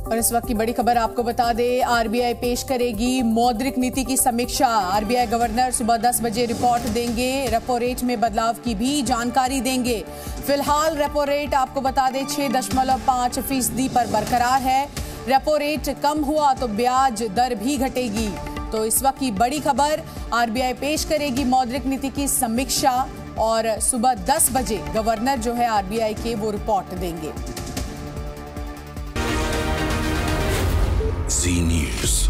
और इस वक्त की बड़ी खबर आपको बता दें, आरबीआई पेश करेगी मौद्रिक नीति की समीक्षा। आरबीआई गवर्नर सुबह 10 बजे रिपोर्ट देंगे। रेपो रेट में बदलाव की भी जानकारी देंगे। फिलहाल रेपो रेट आपको बता दें 6.5% पर बरकरार है। रेपो रेट कम हुआ तो ब्याज दर भी घटेगी। तो इस वक्त की बड़ी खबर, आरबीआई पेश करेगी मौद्रिक नीति की समीक्षा और सुबह 10 बजे गवर्नर जो है आरबीआई के वो रिपोर्ट देंगे। Z News।